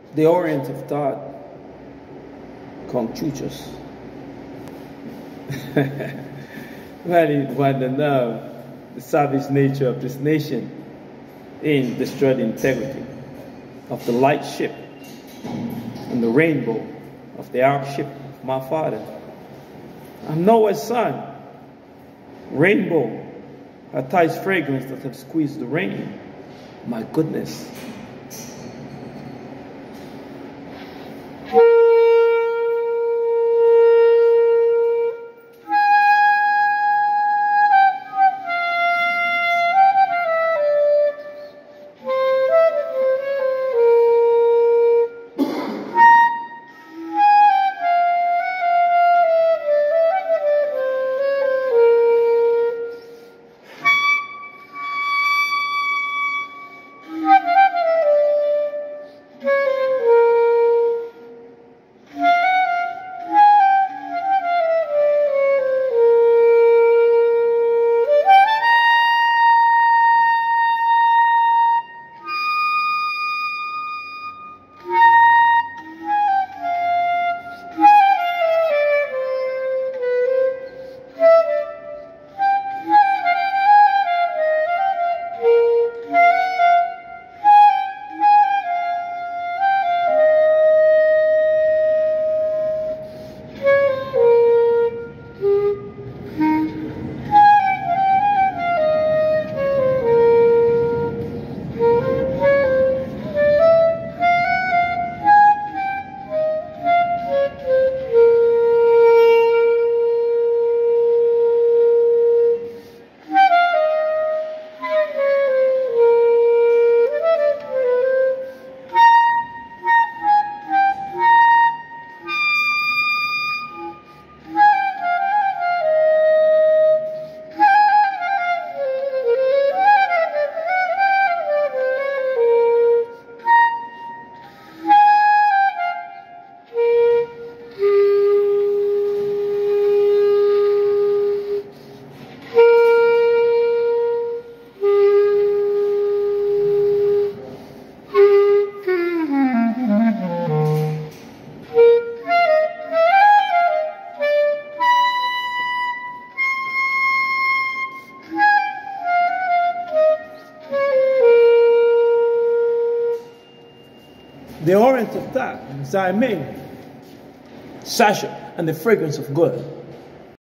The Orient of thought, Confucius. Well, it want to know the savage nature of this nation in destroy the integrity of the light ship and the rainbow of the ark ship of my father. I'm Noah's son. Rainbow, a tight fragrance that have squeezed the rain. My goodness. The Orient of that, Ming, Sasha, and the fragrance of God.